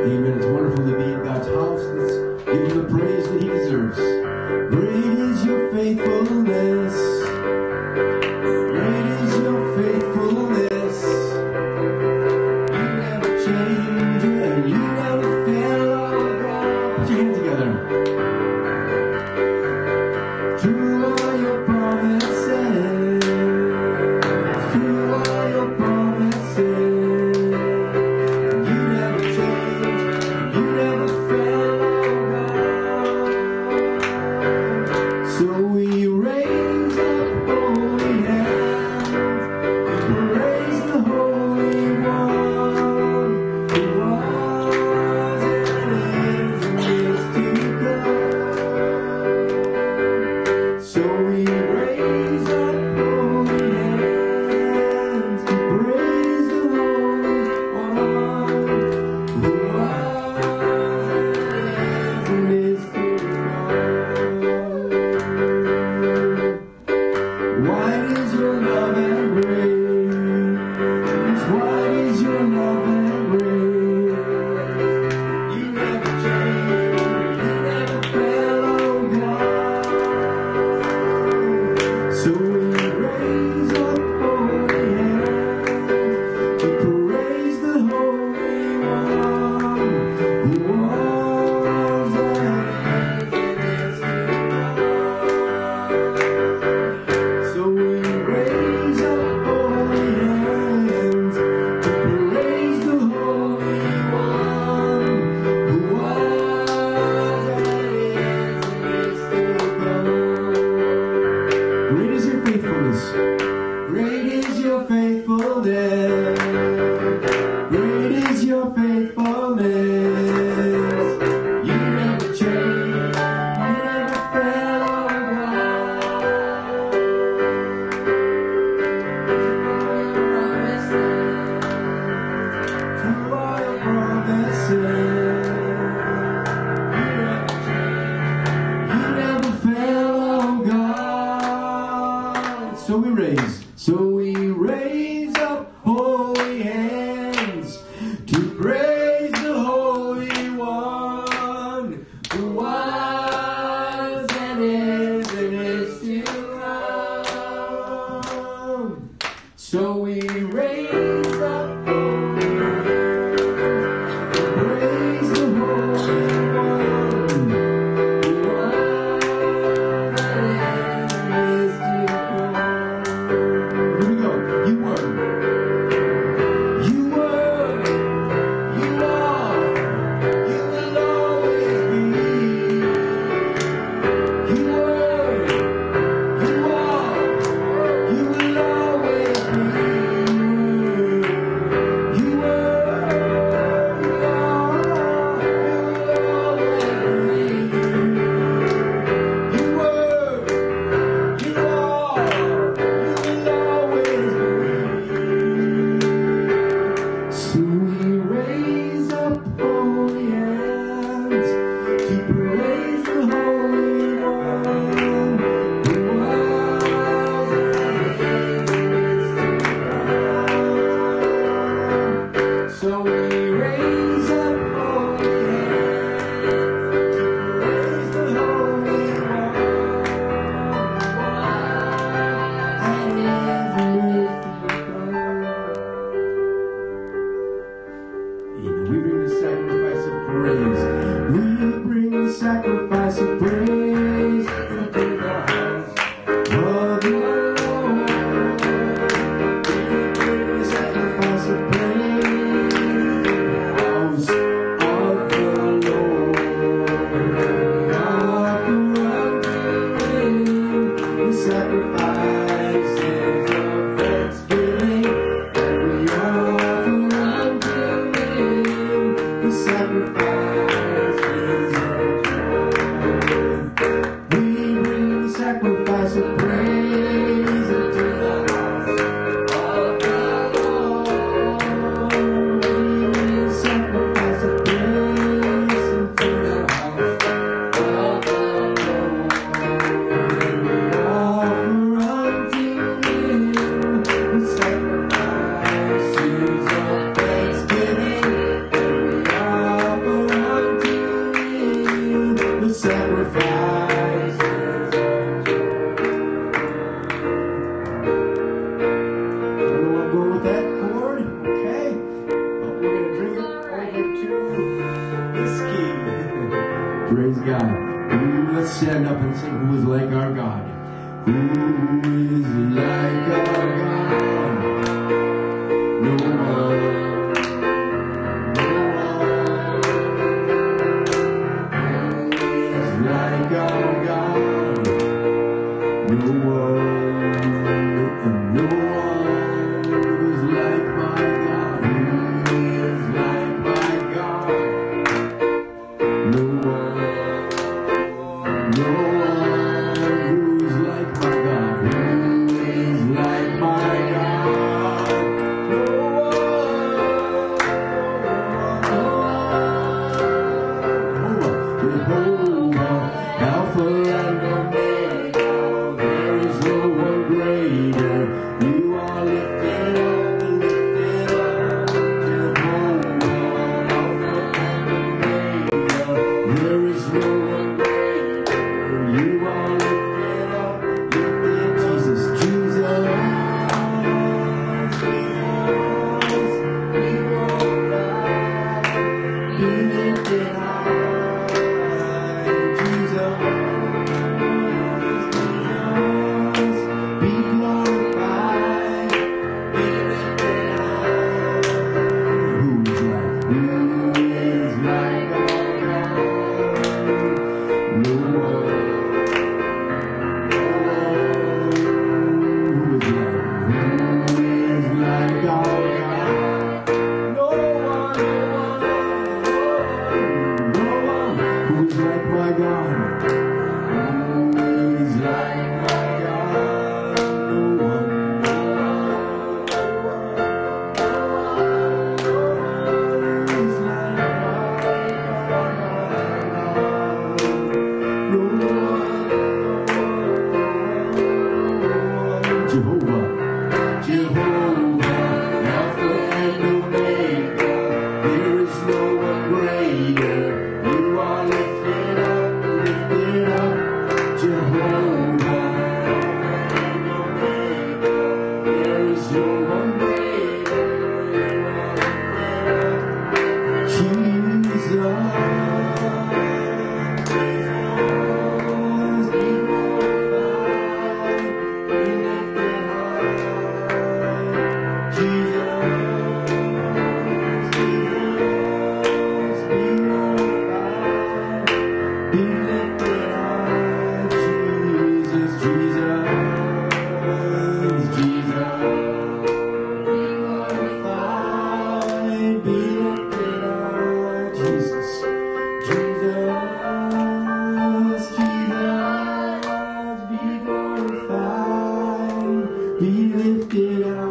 Amen. It's wonderful to be in God's house. Let's give him the praise that he deserves. Great is your faithfulness. Great is your faithfulness. You never change and you never fail, oh God. Put your hands together. True are your promises. True are your promises. You never change. You never fail, oh God. So we raise up holy hands to praise the Holy One who was and is to come. So we raise up holy hands to praise the Holy One who was and is to come. Wide is your love and grace. Wide is your love and grace. You never change. You never fail, oh God. So we raise up holy hands to praise the Holy One who was and is to come. So we raise up holy hands to praise the Holy One who was and is to come. Great is your faithfulness. Great is your faithfulness. Great is your faithfulness. You never change. You never fail, oh God. True are your promises. You never change. You never fail, oh God. So we raise up holy hands to praise the Holy One who was and is to come. So we raise up holy hands to praise the Holy One who was and is to come. Here we go. You were. You were. You are. You will always be. You were. You are. You will always be. You were. You are. You will always be. You were. You are. You will always be. So we raise up holy hands to praise the Holy One who was and is to come. So we raise up holy hands to praise the Holy One and is to come. Amen. We bring the sacrifice of praise. We bring the sacrifice of praise into the house of the Lord. We bring the sacrifice of praise into the house of the Lord. Offer unto him the sacrifices of thanksgiving. We offer unto him the sacrifices of joy. Praise God. Ooh, let's stand up and sing Who is Like Our God. Who is like our God? No one. No one. Who is like our God? No one. No one who is like my God. Who is like my God? No one. No one who's like my God. Who is like my God? No one. Jehovah, Alpha and Omega. There is no one greater. You are lifted up, lifted up. Jehovah, Alpha and Omega. There is no one greater. You are lifted up, lifted. Jesus, Jesus, Jesus, be glorified, be lifted high. Jesus, Jesus, be glorified, be lifted high. Who is like our God? No one. Who is like our God? No one. No one. Who is like my God? Who is like my God? No one. No one is like my God. No one. Jehovah, Jehovah, Alpha and Omega. There is no one greater. You are lifted up, lifted up. Jehovah, Alpha and Omega. There is no one greater. You are lifted up. Jesus, be glorified, be lifted high. Jesus, Jesus, be glorified, be lifted high. Jesus, Jesus, Jesus, be glorified, be lifted high. Jesus, Jesus, Jesus, be glorified, be lifted high.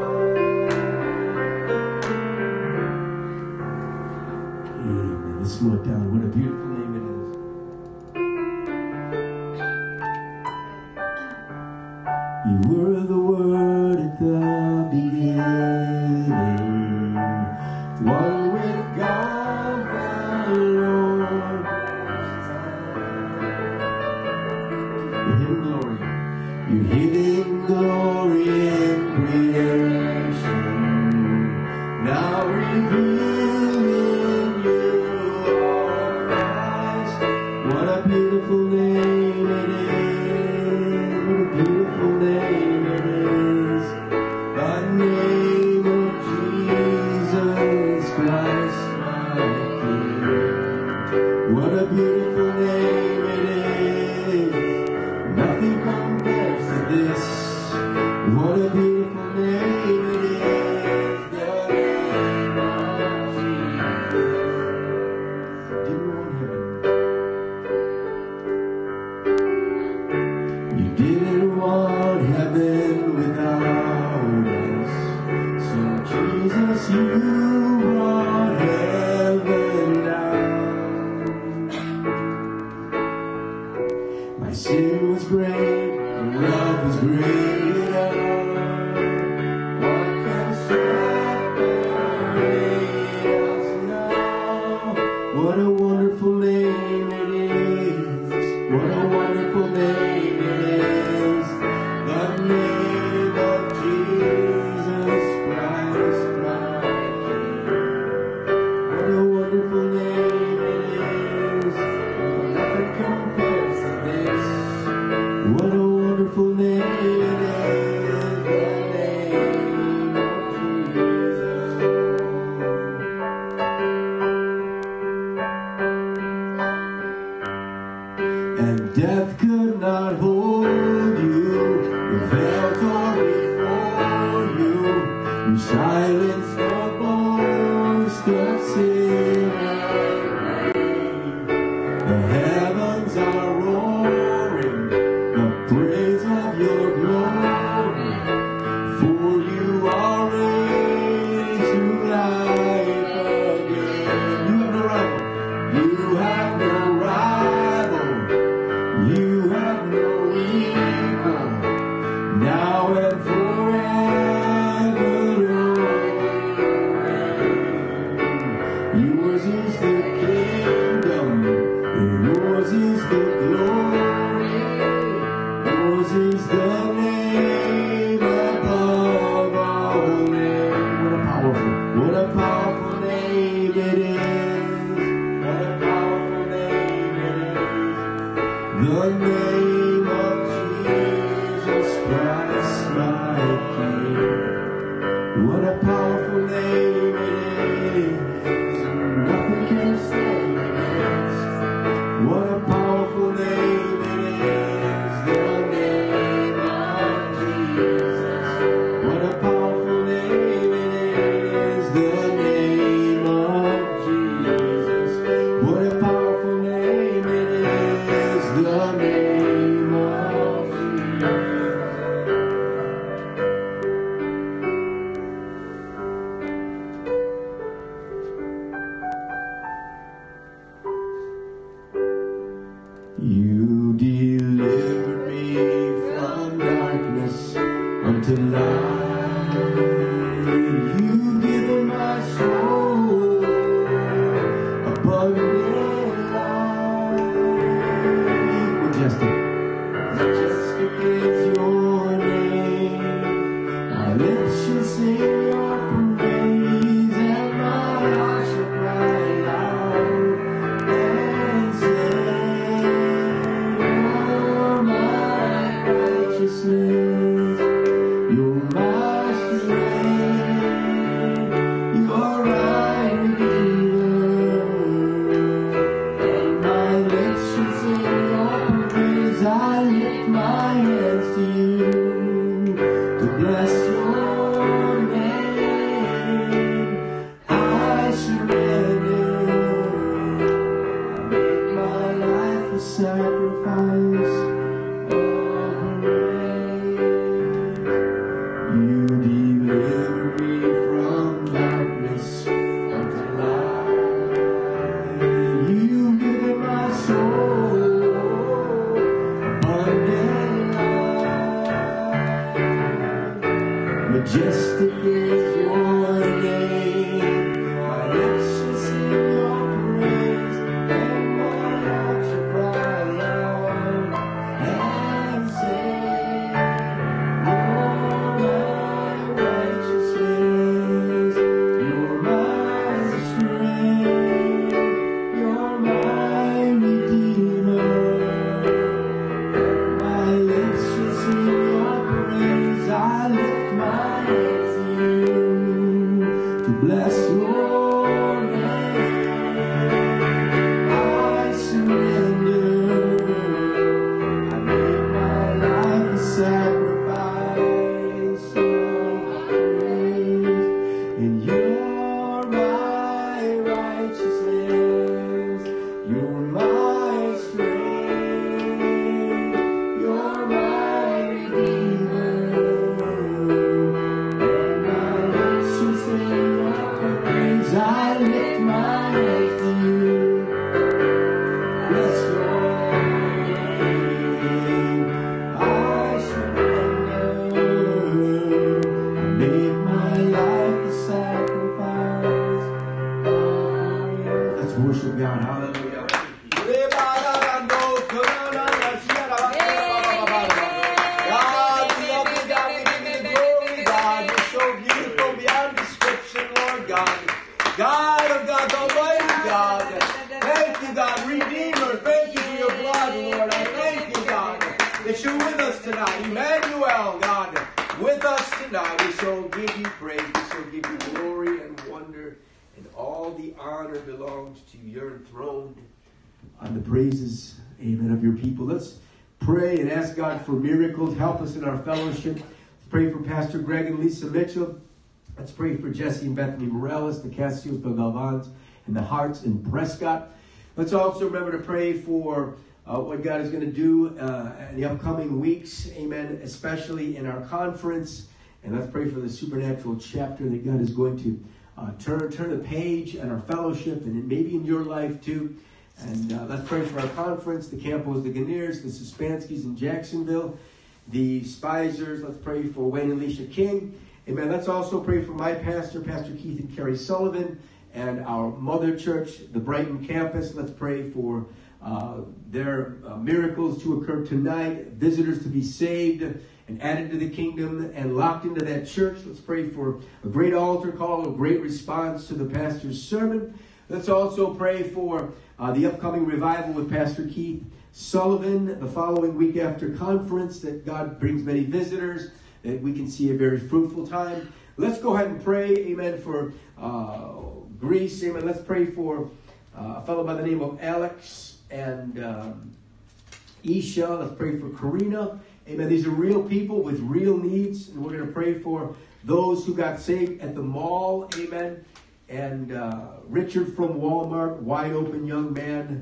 Amen. Let's slow it down. What a beautiful name it is. You were the Word at the beginning, one with God the Lord. Your hidden glory. Your hidden glory in creation, now revealed in you are Christ. What a beautiful name it is. What a beautiful name it is. The name of Jesus Christ, my King. What a beautiful name it is. Nothing compares to this. What a beautiful name it is. The name of Jesus. Didn't want heaven. You didn't want heaven without us. So Jesus, you brought heaven down. My sin was great, your love was greater. What can separate us now? What a wonderful name it is. What a wonderful name it is. The name of Jesus Christ, my King. What a wonderful name it is. Nothing Death could not hold you. The veil tore before you. You silenced the boast of sin and pain. The heavens are roaring the praise of your glory. For you are raised to life again. You have no rival. You have no rival. You have no equal. Now and forever you reign. Yours is the kingdom. Yours is the glory. Yours is the name above all names. What a powerful name it is. What a powerful name it is. The name of Jesus Christ, my King. What a powerful name it is. Nothing can stand against. What a powerful name it is. The name of Jesus. What a powerful name it is. The name of Jesus. What a powerful name it is. The name of Jesus. You delivered me from darkness unto light. You've given my soul abundant life. Majestic. Majestic is your name. My lips shall sing your praise, and my heart shall cry loud and say, you're my righteousness. You're my strength. You're my redeemer. And my lips shall sing your praise. I lift my hands to you to bless your name. I surrender. I make my life a sacrifice of praise. You deliver me from darkness unto light. You've given my soul abundant life. Majestic is your name. My lips shall sing your praise, and my heart shall cry loud and say, you're my righteousness. You're my strength. You're my redeemer. And my lips shall sing your praise. I lift my hands to you to bless your name. I surrender. I make my life a sacrifice of praise. And you're my righteousness. You're my strength. You're my redeemer. And my lips shall sing your praise. I lift my hands to you. Bless your name. I surrender. I make my life a sacrifice. Let's worship God. Hallelujah. God, we love you, God. We give you the glory, God. You're so beautiful beyond description, Lord God. God of God's almighty God. Thank you, God. Redeemer, thank you for your blood, Lord. I thank you, God, that you're with us tonight. Emmanuel, God, with us tonight. We so give you praise. We so give you glory and wonder. And all the honor belongs to your enthroned on the praises, amen, of your people. Let's pray and ask God for miracles. Help us in our fellowship. Let's pray for Pastor Greg and Lisa Mitchell. Let's pray for Jesse and Bethany Morales, the Cassios, the Galvans, and the Hearts in Prescott. Let's also remember to pray for what God is going to do in the upcoming weeks, amen, especially in our conference. And let's pray for the supernatural chapter that God is going to turn the page in our fellowship and maybe in your life too. And let's pray for our conference, the Campos, the Ganers, the Suspanskis in Jacksonville, the Spizers. Let's pray for Wayne and Alicia King. Amen. Let's also pray for my pastor, Pastor Keith and Carrie Sullivan, and our mother church, the Brighton campus. Let's pray for their miracles to occur tonight, visitors to be saved and added to the kingdom and locked into that church. Let's pray for a great altar call, a great response to the pastor's sermon. Let's also pray for the upcoming revival with Pastor Keith Sullivan the following week after conference, that God brings many visitors, that we can see a very fruitful time. Let's go ahead and pray, amen, for Greece. Amen. Let's pray for a fellow by the name of Alex and Isha. Let's pray for Karina. Amen. These are real people with real needs, and we're going to pray for those who got saved at the mall. Amen. And Richard from Walmart, wide open young man,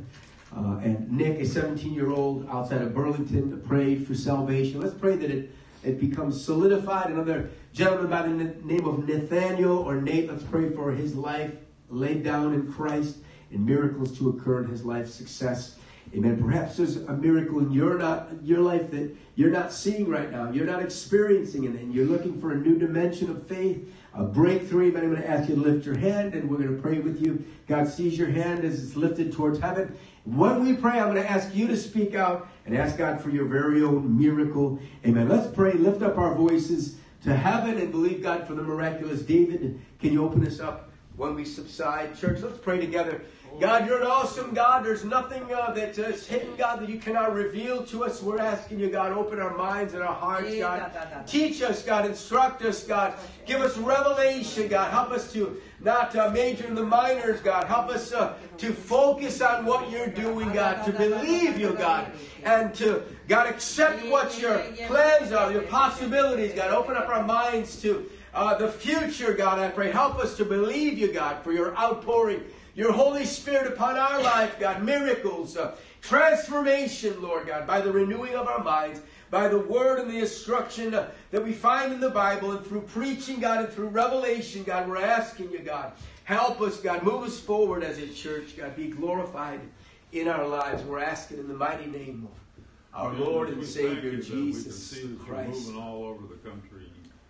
and Nick, a 17-year-old outside of Burlington, to pray for salvation. Let's pray that it becomes solidified. Another gentleman by the name of Nathaniel or Nate, let's pray for his life laid down in Christ and miracles to occur in his life, success. Amen. Perhaps there's a miracle in your life that you're not seeing right now. You're not experiencing it, and you're looking for a new dimension of faith, a breakthrough. Amen. I'm going to ask you to lift your hand, and we're going to pray with you. God sees your hand as it's lifted towards heaven. When we pray, I'm going to ask you to speak out and ask God for your very own miracle. Amen. Let's pray. Lift up our voices to heaven and believe God for the miraculous. David, can you open us up when we subside? Church, let's pray together. God, you're an awesome God. There's nothing that's hidden, God, that you cannot reveal to us. We're asking you, God, open our minds and our hearts, God. Teach us, God. Instruct us, God. Give us revelation, God. Help us to not major in the minors, God. Help us to focus on what you're doing, God. To believe you, God. And to, God, accept what your plans are, your possibilities, God. Open up our minds to the future, God, I pray. Help us to believe you, God, for your outpouring, your Holy Spirit upon our life, God. Miracles, transformation, Lord God, by the renewing of our minds, by the word and the instruction that we find in the Bible, and through preaching, God, and through revelation, God, we're asking you, God. Help us, God. Move us forward as a church, God. Be glorified in our lives. We're asking in the mighty name of our Lord and Savior, Jesus Christ. Moving all over the country.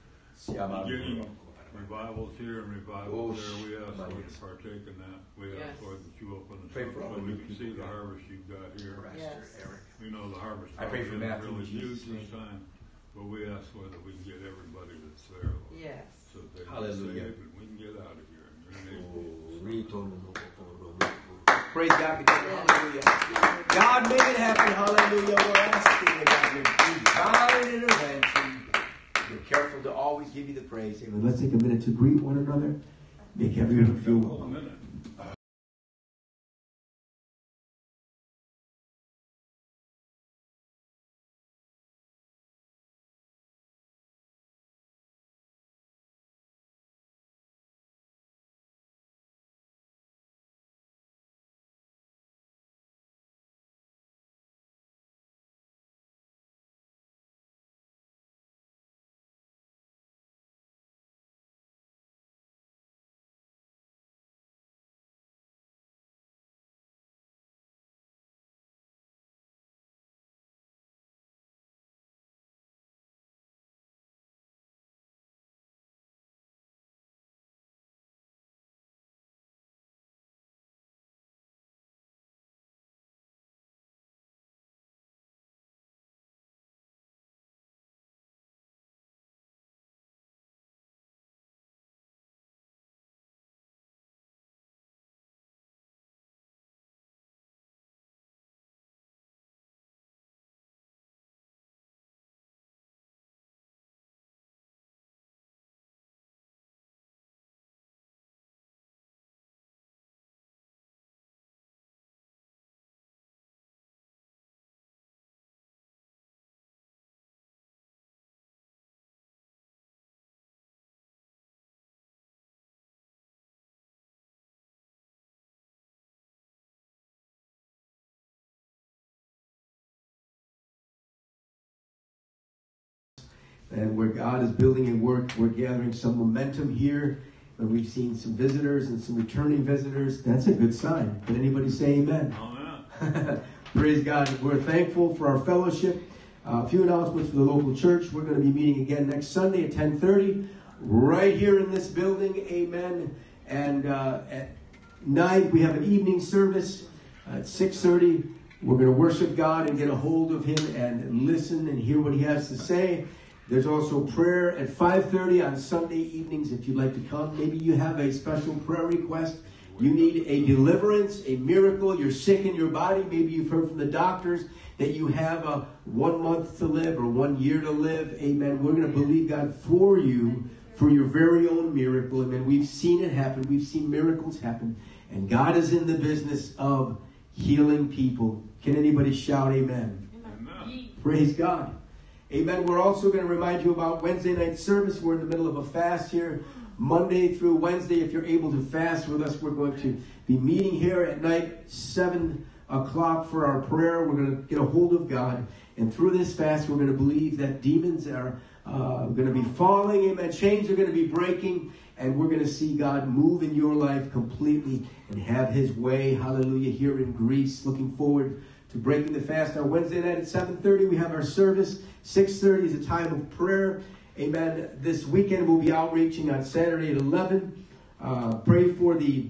Beginning revivals here and revivals there. We ask Lord to partake in that. We ask Lord that you open the door so we can see the harvest you've got here. We know the harvest isn't really huge this time, but we ask Lord that we can get everybody that's there, Lord, so that they can save and we can get out of here. In your name. Praise God. Hallelujah. God made it happen. Hallelujah. We're asking you, God, your divine intervention. We're careful to always give you the praise. Amen. Let's take a minute to greet one another. Make everyone feel welcome. And where God is building a work, we're gathering some momentum here. And we've seen some visitors and some returning visitors. That's a good sign. Can anybody say amen? Amen. Praise God. We're thankful for our fellowship. A few announcements for the local church. We're going to be meeting again next Sunday at 10:30 right here in this building. Amen. And at 9, we have an evening service. At 6:30, we're going to worship God and get a hold of Him and listen and hear what He has to say. There's also prayer at 5:30 on Sunday evenings if you'd like to come. Maybe you have a special prayer request. You need a deliverance, a miracle. You're sick in your body. Maybe you've heard from the doctors that you have 1 month to live or 1 year to live. Amen. We're going to believe God for you for your very own miracle. Amen. We've seen it happen. We've seen miracles happen. And God is in the business of healing people. Can anybody shout amen? Amen. Praise God. Amen. We're also going to remind you about Wednesday night service. We're in the middle of a fast here. Monday through Wednesday, if you're able to fast with us, we're going to be meeting here at night, 7 o'clock for our prayer. We're going to get a hold of God. And through this fast, we're going to believe that demons are going to be falling. Amen. Chains are going to be breaking. And we're going to see God move in your life completely and have His way. Hallelujah. Here in Greece. Looking forward to breaking the fast on Wednesday night at 7:30. We have our service. 6:30 is a time of prayer. Amen. This weekend we'll be outreaching on Saturday at 11. Pray for the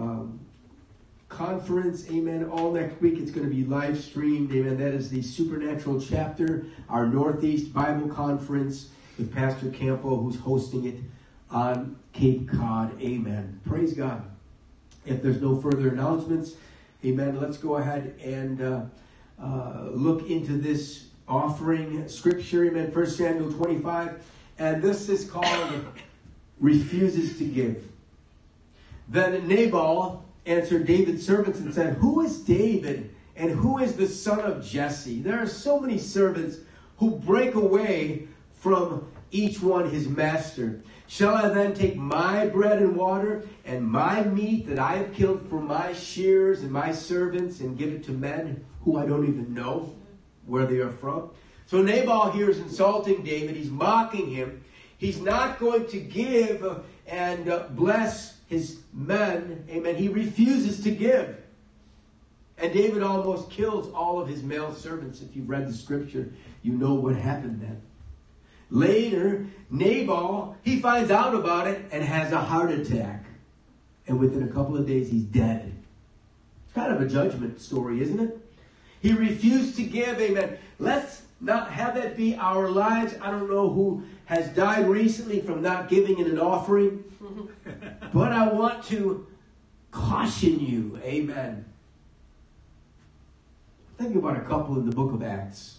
conference. Amen. All next week it's going to be live streamed. Amen. That is the Supernatural Chapter, our Northeast Bible Conference with Pastor Campo, who's hosting it on Cape Cod. Amen. Praise God. If there's no further announcements, amen, let's go ahead and look into this offering scripture. Amen. 1 Samuel 25. And this is called Refuses to Give. Then Nabal answered David's servants and said, Who is David and who is the son of Jesse? There are so many servants who break away from each one his master. Shall I then take my bread and water and my meat that I have killed for my shears and my servants and give it to men who I don't even know where they are from? So Nabal here is insulting David. He's mocking him. He's not going to give and bless his men. Amen. He refuses to give. And David almost kills all of his male servants. If you've read the scripture, you know what happened then. Later, Nabal, he finds out about it and has a heart attack. And within a couple of days, he's dead. It's kind of a judgment story, isn't it? He refused to give, amen. Let's not have that be our lives. I don't know who has died recently from not giving in an offering. But I want to caution you, amen. Think about a couple in the book of Acts.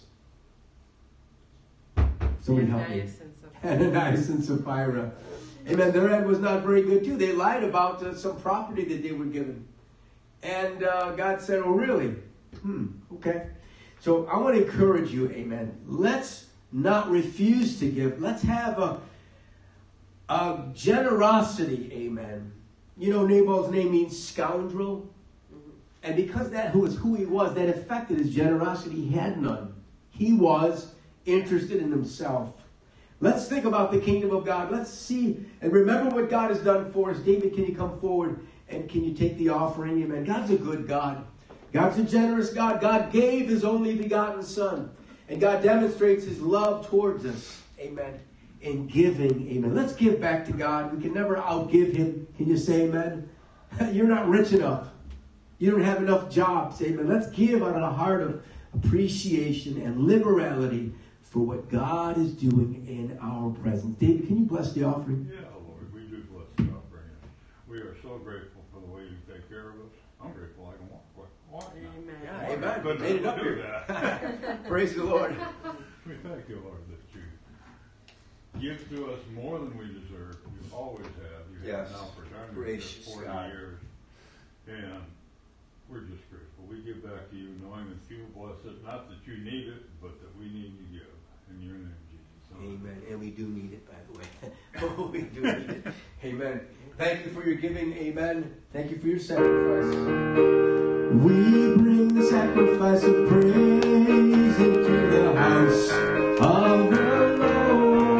Somebody help me. Ananias and Sapphira. Amen. Their end was not very good too. They lied about some property that they were given. And God said, oh, really? Okay. So I want to encourage you, amen. Let's not refuse to give. Let's have a generosity, amen. You know, Nabal's name means scoundrel. And because that was who he was, that affected his generosity. He had none. He was interested in himself. Let's think about the kingdom of God. Let's see and remember what God has done for us. David, can you come forward and can you take the offering? Amen. God's a good God. God's a generous God. God gave His only begotten Son. And God demonstrates His love towards us. Amen. In giving. Amen. Let's give back to God. We can never outgive Him. Can you say amen? You're not rich enough. You don't have enough jobs. Amen. Let's give out of a heart of appreciation and liberality for what God is doing in our presence. David, can you bless the offering? Yeah, Lord, we do bless the offering. We are so grateful for the way you take care of us. I'm grateful I can walk now. Amen. Yeah, amen. But made it up do here. that. Praise the Lord. We thank you, Lord, that you give to us more than we deserve. You always have. You have now for time. Gracious 40 God. years. And we're just grateful. We give back to you knowing that you bless it. Not that you need it, but that we need to give. In your name, Jesus. Amen. And we do need it, by the way. Oh, we do need it. Amen. Thank you for your giving. Amen. Thank you for your sacrifice. We bring the sacrifice of praise into the house of the Lord.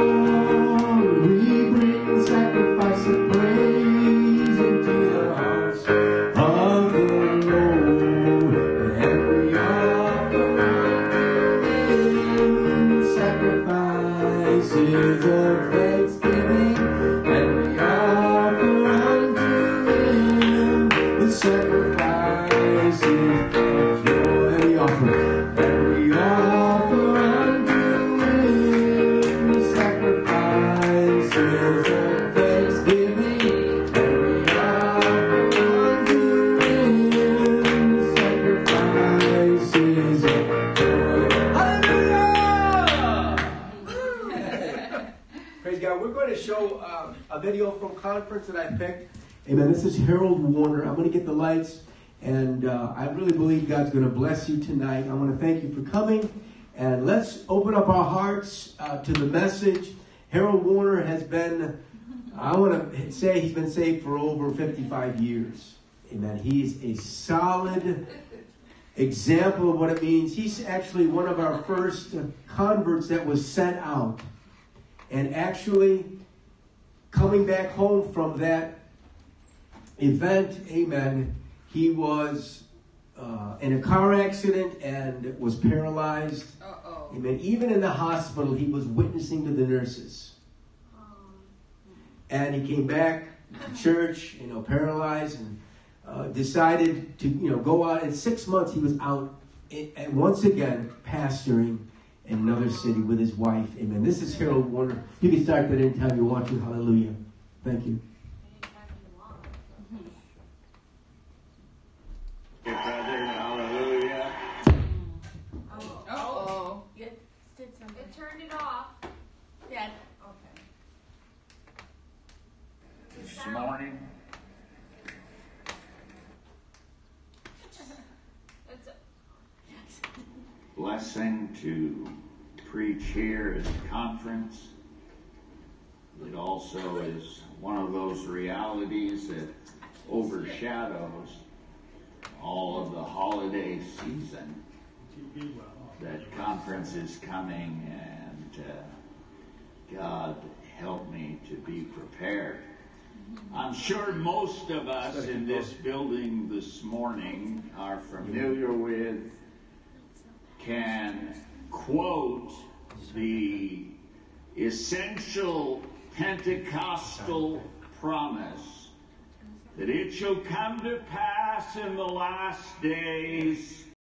sacrifices of joy. And we offer unto Him the sacrifices of thanksgiving. And we offer unto Him the sacrifices of joy. Hallelujah! Praise God. We're going to show a video from conference that I picked. Amen. This is Harold Warner. I'm going to get the lights, and I really believe God's going to bless you tonight. I want to thank you for coming, and let's open up our hearts to the message. Harold Warner has been, I want to say he's been saved for over 55 years. Amen. He's a solid example of what it means. He's actually one of our first converts that was sent out, and actually coming back home from that event, amen, he was in a car accident and was paralyzed. Amen. Even in the hospital, he was witnessing to the nurses. And he came back to church, paralyzed, and decided to, go out. In 6 months, he was out, and once again, pastoring in another city with his wife. Amen. This is Harold Warner. You can start that anytime you want to. Hallelujah. Thank you. Brother, hallelujah. Oh. It did something. It turned it off. Yeah. Okay. This morning, That's it. blessing to preach here at the conference. It also is one of those realities that overshadows all of the holiday season. That conference is coming, and God help me to be prepared. I'm sure most of us in this building this morning are familiar with, can quote the essential Pentecostal promise that it shall come to pass in the last days